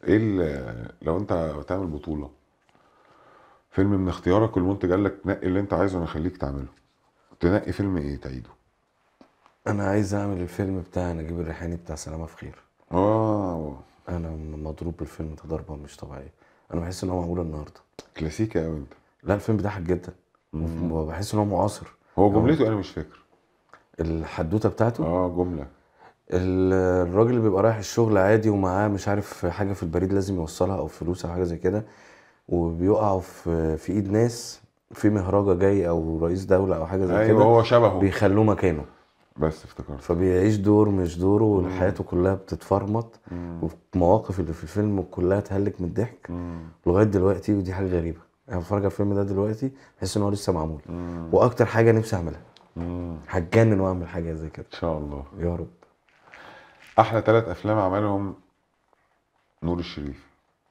ايه لو انت تعمل بطولة فيلم من اختيارك والمنتج قال لك نقي اللي انت عايزه انا اخليك تعمله، تنقي فيلم ايه تعيده؟ انا عايز اعمل الفيلم بتاع نجيب الريحاني بتاع سلامة في خير. اه. انا مضروب بالفيلم ده ضربة مش طبيعية. انا بحس ان هو معمول النهارده. كلاسيكي قوي انت. لا الفيلم بيضحك جدا. مم. وبحس ان هو معاصر. هو يعني هو جملته انا مش فاكر. الحدوتة بتاعته. اه جملة. الراجل اللي بيبقى رايح الشغل عادي ومعاه مش عارف حاجة في البريد لازم يوصلها او فلوس او حاجة زي كده، وبيقعوا في ايد ناس، في مهرجة جاي او رئيس دولة او حاجة زي ايوه كده، هو شبهه. بيخلوه مكانه. بس افتكرت. فبيعيش دور مش دوره مم. وحياته كلها بتتفرمط. مم. والمواقف اللي في الفيلم كلها تهلك من الضحك مم. لغاية دلوقتي، ودي حاجة غريبة. انا بتفرج على الفيلم ده دلوقتي بحس ان هو لسه معمول. مم. واكتر حاجة نفسي اعملها، مم. هتجنن واعمل حاجة زي كده. ان شاء الله. يا رب. احلى 3 افلام عملهم نور الشريف.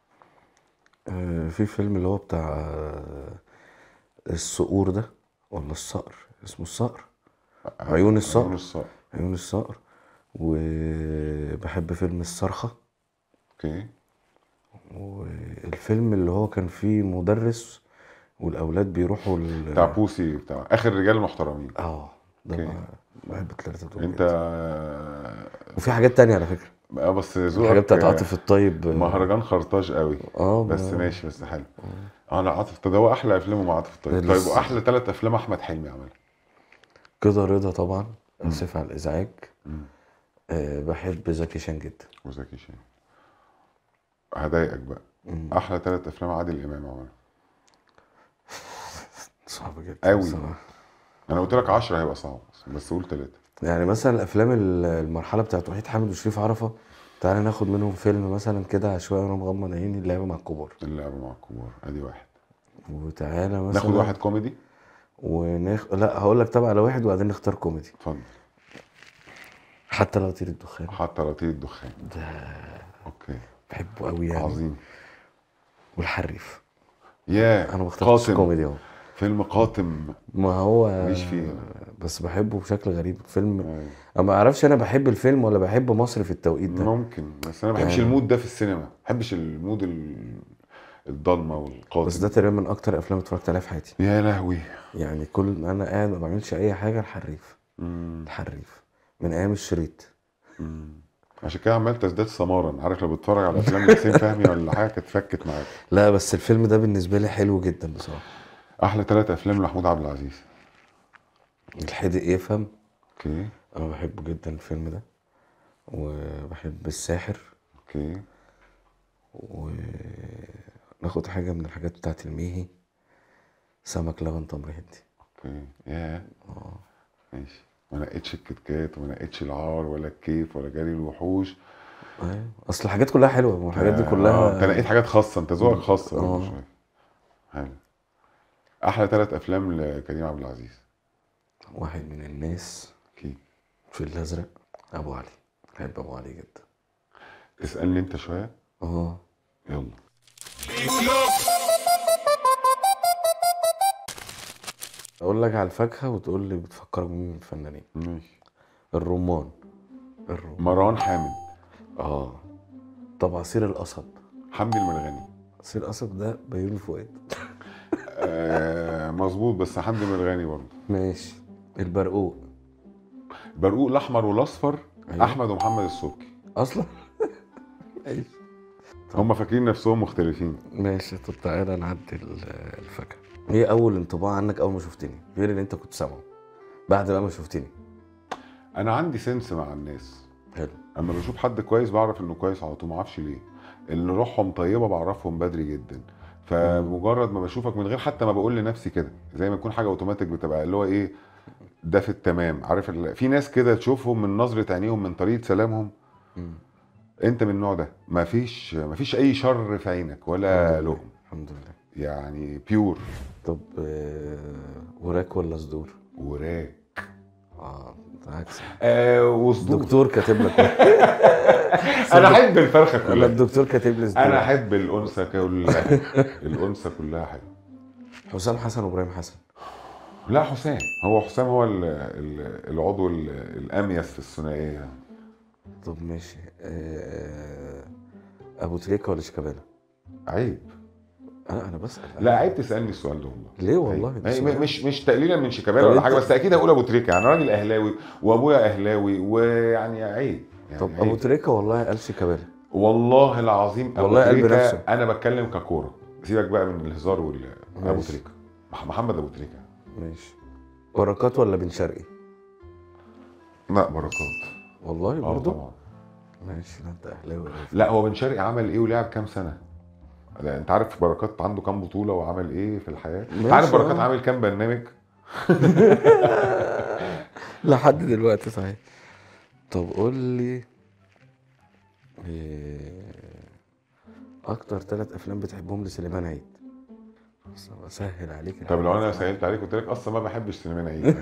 في فيلم اللي هو بتاع الصقور ده، ولا الصقر، اسمه الصقر. عيون عيون الصقر. الصقر. عيون الصقر. وبحب فيلم الصرخة. اوكي. والفيلم اللي هو كان فيه مدرس والأولاد بيروحوا بتاع بوسي، بتاع اخر رجال المحترمين. ده اوكي. بحب التلاتة دول انت جدا. وفي حاجات تانية على فكرة. بس الحاجات ذوقك بتاعت عاطف الطيب. مهرجان خرطاج قوي. بس ما ماشي، بس حلو. انا عاطف ده هو احلى افلامه مع عاطف الطيب. طيب لسه واحلى 3 افلام احمد حلمي عملها؟ كده رضا طبعا. امم. آسف على الإزعاج. امم. بحب زكي شان جدا. وزكي شان. هضايقك بقى. مم. احلى 3 افلام عادل امام عملها؟ صعب جدا قوي. بصراحة. انا قلت لك 10 هيبقى صعب، بس قول 3. يعني مثلا الأفلام المرحلة بتاعت وحيد حامد وشريف عرفة، تعالى ناخد منهم فيلم مثلا كده شوية وأنا مغمض عيني، اللعبة مع الكبار. اللعبة مع الكبار ادي واحد. وتعالى ناخد مثلا واحد كوميدي. لا هقول لك طبعا على واحد وبعدين نختار كوميدي. اتفضل. حتى لو طير الدخان. حتى لطيف الدخان. ده اوكي. بحبه قوي يعني. عظيم. والحريف. ياه انا ما اخترتش قاتم. كوميدي اهو. فيلم قاتم. ما هو ماليش فيه. بس بحبه بشكل غريب فيلم. أيوة. انا ما اعرفش انا بحب الفيلم ولا بحب مصر في التوقيت ده. ممكن، بس انا ما بحبش يعني المود ده في السينما، ما بحبش المود الضلمه بس والقاتم. ده تقريبا من اكتر افلام اتفرجت عليها في حياتي. يا لهوي. يعني كل ما انا قاعد ما بعملش اي حاجه، الحريف. مم. الحريف من ايام الشريط. مم. عشان كده عمال تزداد سمارا، عارف لو بتتفرج على افلام لحسين فهمي ولا حاجه كانت فكت معاك. لا بس الفيلم ده بالنسبه لي حلو جدا بصراحه. احلى 3 افلام لمحمود عبد العزيز؟ الحدق يفهم. اوكي. انا بحبه جدا الفيلم ده. وبحب الساحر. اوكي. وناخد حاجة من الحاجات بتاعت الميهي، سمك لبن تمر هندي. اوكي. ياه. اه. ماشي. ما نقتش الكيت كات وما نقتش العار ولا الكيف ولا جري الوحوش. ايوه اصل الحاجات كلها حلوة والحاجات دي انت كلها. نقيت حاجات خاصه، انت ذوقك خاص برضه اه. شويه. حلو. احلى 3 افلام لكريم عبد العزيز؟ واحد من الناس. اكيد. في الازرق. ابو علي. بحب ابو علي جدا. اسالني انت شويه. اه. يلا. اقول لك على الفاكهة وتقول لي بتفكرك بمين من الفنانين. ماشي. الرمان. الرمان. مروان حامد. اه. طب عصير القصب. حمدي المرغني. عصير القصب ده بيومي فؤاد. مظبوط، بس حمدي المرغني برضه. ماشي. البرقوق. برقوق الاحمر والاصفر. ايوه. احمد ومحمد السبكي. اصلا. ماشي. طب هم فاكرين نفسهم مختلفين. ماشي. طب تعالى نعدي الفاكهة. ايه اول انطباع عنك اول ما شفتني غير اللي انت كنت سامعه بعد بقى ما شفتني؟ انا عندي سنس مع الناس. حلو. اما بشوف حد كويس بعرف انه كويس على طول، ما اعرفش ليه. اللي روحهم طيبه بعرفهم بدري جدا. مم. فمجرد ما بشوفك من غير حتى ما بقول لنفسي كده، زي ما يكون حاجه اوتوماتيك بتبقى اللي هو ايه، ده في التمام. عارف في ناس كده تشوفهم من نظره عينيهم، من طريقه سلامهم. مم. انت من النوع ده، ما فيش اي شر في عينك الحمد ولا لله. لقم. الحمد لله. يعني بيور. طب وراك ولا صدور؟ وراك. اه انت عكسي. وصدور. الدكتور كاتب لك انا احب الفرخه انا كلها. الدكتور كاتب لي انا صدور. احب الانثى كلها. الانثى كلها حلوه. حسام حسن وابراهيم حسن. لا حسام. هو حسام هو العضو الاميز في الثنائيه يعني. طب ماشي. ابو تريكه ولا شيكابالا؟ عيب. انا بسال. لا عيب تسالني السؤال ده والله. ليه والله؟ عيب. مش تقليلا من شيكابالا طب ولا حاجه، انت، بس اكيد هقول ابو تريكه، يعني راجل اهلاوي وابويا اهلاوي، ويعني عيب يعني. طب ابو عيب تريكه والله قال شيكابالا. والله العظيم. ابو والله قلب تريكه نفسه. انا بتكلم ككوره، سيبك بقى من الهزار ابو ماشي. تريكه، محمد ابو تريكه. ماشي. بركات ولا بن شرقي؟ لا بركات. والله برضه. طبعا. ماشي، ده انت اهلاوي. لا هو بن شرقي عمل ايه ولعب كام سنه؟ لا انت عارف بركات عنده كام بطوله وعمل ايه في الحياه؟ ماشي، عارف بركات عامل كام برنامج؟ لحد دلوقتي صحيح. طب قول لي إيه اكتر 3 افلام بتحبهم لسليمان عيد؟ بس بسهل عليك طب لو انا الحاجات. سهلت عليك قلت لك اصلا ما بحبش سليمان عيد.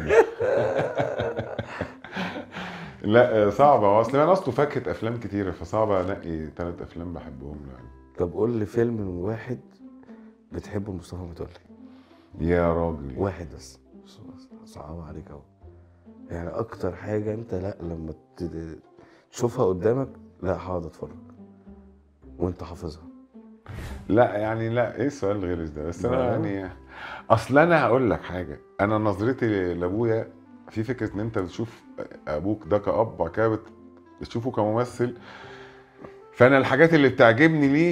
لا صعبه، هو سليمان اصله فاكهه افلام كتيره، فصعبه انقي 3 افلام بحبهم له يعني. طب قول لي فيلم واحد بتحبه لمصطفى متولي. يا راجل. واحد بس. صعب عليك اهو. يعني اكتر حاجه انت لا لما تشوفها قدامك لا هقعد اتفرج وانت حافظها. لا يعني لا، ايه السؤال الغلس ده؟ بس انا يعني اصل انا هقول لك حاجه، انا نظرتي لابويا في فكره ان انت بتشوف ابوك ده كأب، بعد كده بتشوفه كممثل، فانا الحاجات اللي بتعجبني ليه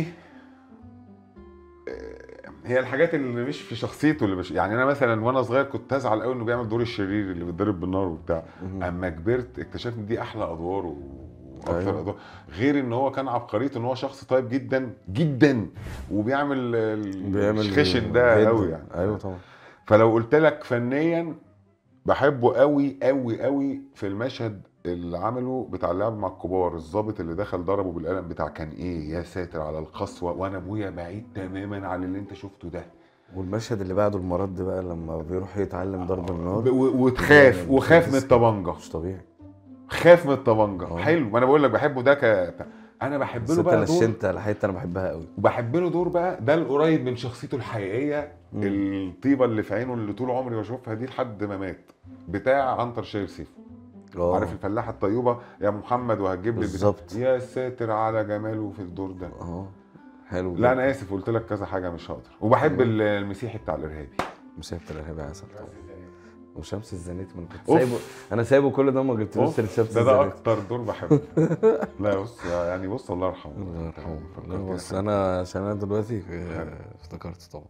هي الحاجات اللي مش في شخصيته اللي يعني انا مثلا وانا صغير كنت ازعل قوي انه بيعمل دور الشرير اللي بيتضرب بالنار وبتاع. اما كبرت اكتشفت ان دي احلى ادواره واكثر أيوة. ادوار، غير ان هو كان عبقريته ان هو شخص طيب جدا جدا وبيعمل الخشن ده قوي يعني. ايوه طبعا. فلو قلت لك فنيا بحبه قوي قوي قوي في المشهد اللي عمله بتاع اللعب مع الكبار، الضابط اللي دخل ضربه بالقلم بتاع كان ايه يا ساتر على القسوه، وانا ابويا بعيد تماما عن اللي انت شفته ده. والمشهد اللي بعده المرض بقى لما بيروح يتعلم ضرب النار وتخاف وخاف من الطبنجه، مش طبيعي. خاف من الطبنجه. حلو، ما انا بقول لك بحبه ده انا بحب له بقى دور. انت لحقت انا بحبها قوي، وبحب له دور بقى ده القريب من شخصيته الحقيقيه. الطيبه اللي في عينه اللي طول عمري بشوفها دي لحد ما مات، بتاع عنتر شايل سيفه. عارف الفلاحه الطيوبه يا محمد وهتجيب لي بالظبط. يا ساتر على جماله في الدور ده. حلو. لا انا اسف قلت لك كذا حاجه مش هقدر. وبحب المسيحي بتاع الارهابي. مسيحي بتاع الارهابي عسل طبعا. وشمس الزناتي من كنت سايبه، انا سايبه كل ده ما جبتلوش سيره شمس الزناتي. ده اكتر دور بحبه. لا بص يعني بص الله يرحمه. الله يرحمه. بس انا عشان انا دلوقتي افتكرت طبعا.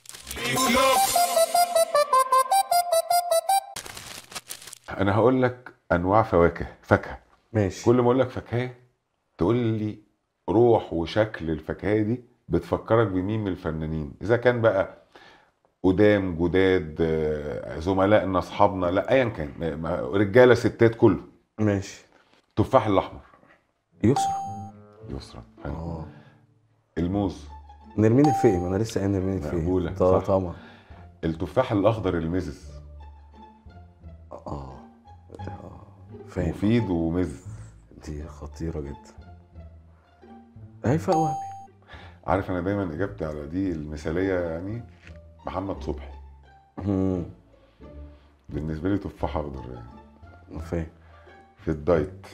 انا هقول لك انواع فاكهه. ماشي. كل ما اقول لك فاكهه تقول لي روح وشكل الفاكهه دي بتفكرك بمين من الفنانين، اذا كان بقى قدام جداد زملائنا اصحابنا، لا ايا كان، رجاله ستات كله. ماشي. التفاح الاحمر. يسرا. حلو. الموز. نرمين الفقي، ما انا لسه قايل نرمين الفقي. طبعا. التفاح الاخضر المزز. فاهم. مفيد ومز. دي خطيره جدا. هيفاء وهبي. عارف انا دايما اجابتي على دي المثاليه يعني محمد صبحي. بالنسبه لي تفاح اخضر يعني. فاهم. في الدايت.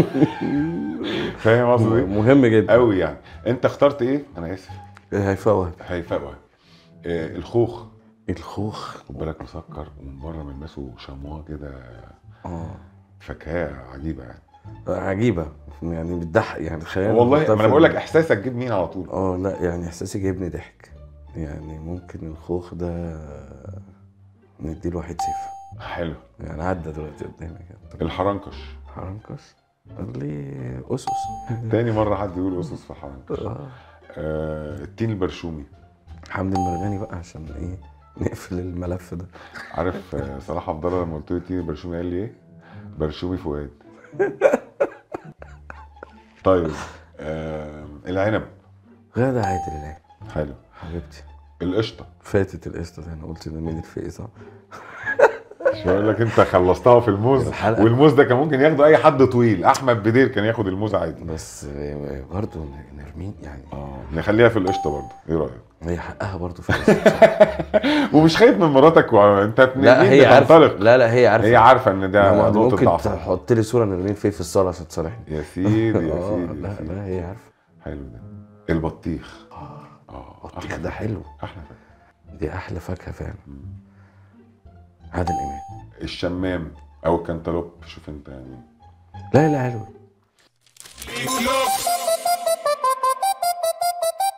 فاهم قصدي؟ مهم جدا قوي يعني. انت اخترت ايه؟ انا اسف. هيفاء وهبي. الخوخ. خد بالك مسكر ومن بره ملمسه شمواه كده. فاكهه عجيبه يعني. عجيبه يعني بتضحك يعني. تخيل والله ما انا بقول لك احساسك جيب مين على طول. لا يعني احساسي جايبني ضحك يعني. ممكن الخوخ ده نديله واحد صفر. حلو يعني عدى دلوقتي قدامي كده. الحرنكش. قال لي اسس. تاني مره حد يقول اسس في الحرنكش. التين البرشومي. حمد المرغني بقى عشان ايه نقفل الملف ده. عارف صلاح عبد الله لما قلت له التين البرشومي قال لي ايه؟ برشومي فؤاد. طيب العنب. غادة عادل العنب. حلو حبيبتي. القشطه. فاتت القشطه دي، انا قلت نرمين الفقي صح. مش بقول لك انت خلصتها في الموز، والموز ده كان ممكن ياخده اي حد طويل، احمد بدير كان ياخد الموز عادي. بس برضه نرمين يعني. نخليها في القشطه برضه، ايه رايك؟ هي حقها برضه في القشطه. ومش خايف من مراتك وانت لا هي عارفه. لا هي عارفه ان ده نقطه ممكن ضعف. تحط لي صوره نرمين فيه في الصاله عشان تصالحني يا سيدي. لا هي عارفه. حلو ده. البطيخ. البطيخ ده حلو، احلى فاكهه. دي احلى فاكهه فعلا. عادل امام. الشمام او الكنتالوب، شوف انت يعني. لا لا حلو.